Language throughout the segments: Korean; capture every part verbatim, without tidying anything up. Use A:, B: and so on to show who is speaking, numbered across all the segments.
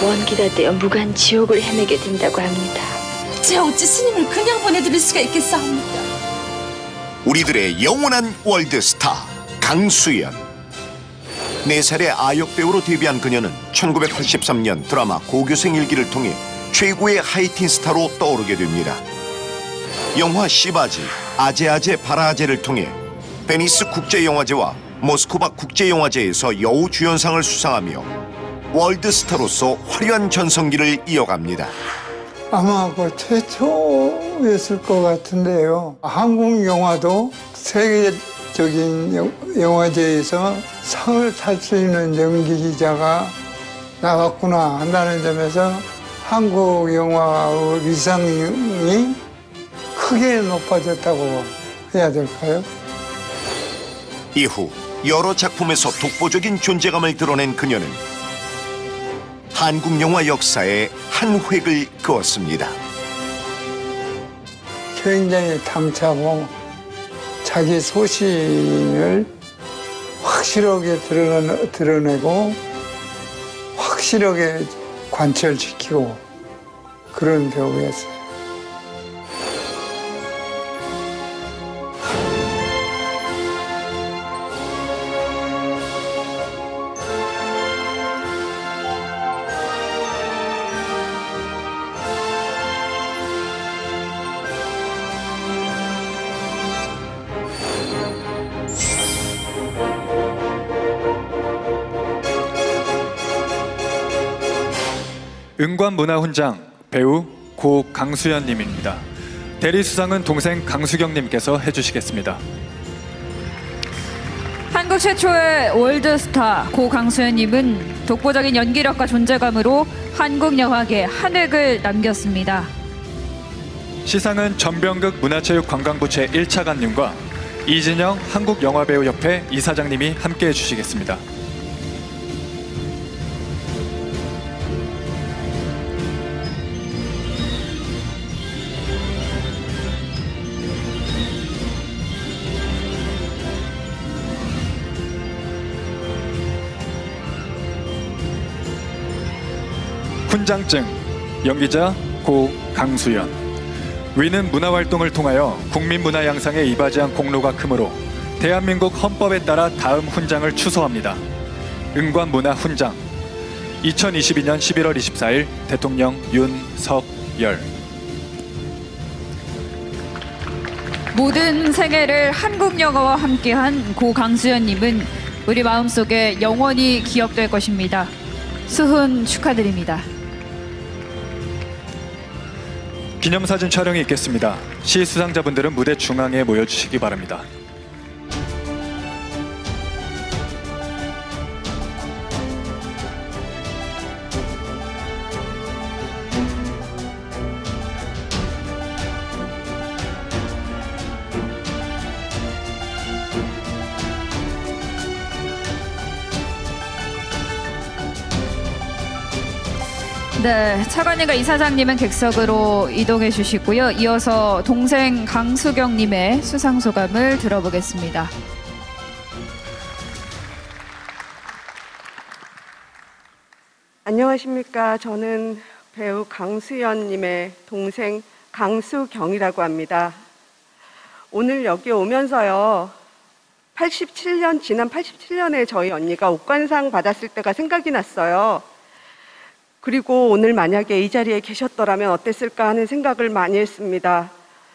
A: 원기가 되어 무간 지옥을 헤매게 된다고 합니다.
B: 제 어찌 스님을 그냥 보내드릴 수가 있겠사옵니까?
C: 우리들의 영원한 월드스타 강수연. 네 살의 아역배우로 데뷔한 그녀는 천구백팔십삼 년 드라마 고교생 일기를 통해 최고의 하이틴 스타로 떠오르게 됩니다. 영화 시바지, 아제아제 바라아제를 통해 베니스 국제영화제와 모스크바 국제영화제에서 여우 주연상을 수상하며 월드스타로서 화려한 전성기를 이어갑니다.
D: 아마 그 최초였을 것 같은데요. 한국 영화도 세계적인 영화제에서 상을 탈 수 있는 연기자가 나왔구나 한다는 점에서 한국 영화의 위상이 크게 높아졌다고 해야 될까요?
C: 이후 여러 작품에서 독보적인 존재감을 드러낸 그녀는 한국 영화 역사에 한 획을 그었습니다.
D: 굉장히 당차고 자기 소신을 확실하게 드러내, 드러내고 확실하게 관철시키고 그런 배우였어요.
E: 은관문화훈장 배우 고 강수연님입니다. 대리수상은 동생 강수경님께서 해주시겠습니다.
F: 한국 최초의 월드스타 고 강수연님은 독보적인 연기력과 존재감으로 한국 영화계 한 획을 남겼습니다.
E: 시상은 전병극 문화체육관광부 제일 차관님과 이진영 한국영화배우협회 이사장님이 함께 해주시겠습니다. 훈장증 연기자 고 강수연. 위는 문화활동을 통하여 국민문화 양상에 이바지한 공로가 크므로 대한민국 헌법에 따라 다음 훈장을 추소합니다. 은관문화훈장. 이천이십이 년 십일월 이십사일 대통령 윤석열.
F: 모든 생애를 한국 영화와 함께한 고 강수연님은 우리 마음속에 영원히 기억될 것입니다. 수훈 축하드립니다.
E: 기념사진 촬영이 있겠습니다. 시 수상자분들은 무대 중앙에 모여주시기 바랍니다.
F: 네, 차관님과 이사장님은 객석으로 이동해 주시고요. 이어서 동생 강수경님의 수상 소감을 들어보겠습니다.
G: 안녕하십니까. 저는 배우 강수연님의 동생 강수경이라고 합니다. 오늘 여기 오면서요, 팔십칠 년, 지난 팔십칠 년에 저희 언니가 옥관상 받았을 때가 생각이 났어요. 그리고 오늘 만약에 이 자리에 계셨더라면 어땠을까 하는 생각을 많이 했습니다.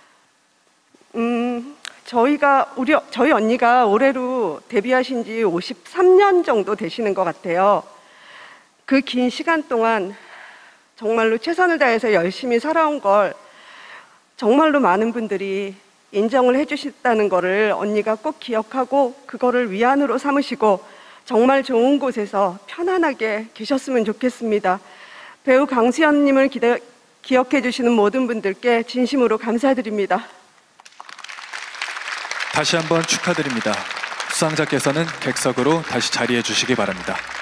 G: 음, 저희가, 우리, 저희 언니가 올해로 데뷔하신 지 오십삼 년 정도 되시는 것 같아요. 그 긴 시간 동안 정말로 최선을 다해서 열심히 살아온 걸 정말로 많은 분들이 인정을 해주셨다는 거를 언니가 꼭 기억하고 그거를 위안으로 삼으시고 정말 좋은 곳에서 편안하게 계셨으면 좋겠습니다. 배우 강수연님을 기대, 기억해 주시는 모든 분들께 진심으로 감사드립니다.
E: 다시 한번 축하드립니다. 수상자께서는 객석으로 다시 자리해 주시기 바랍니다.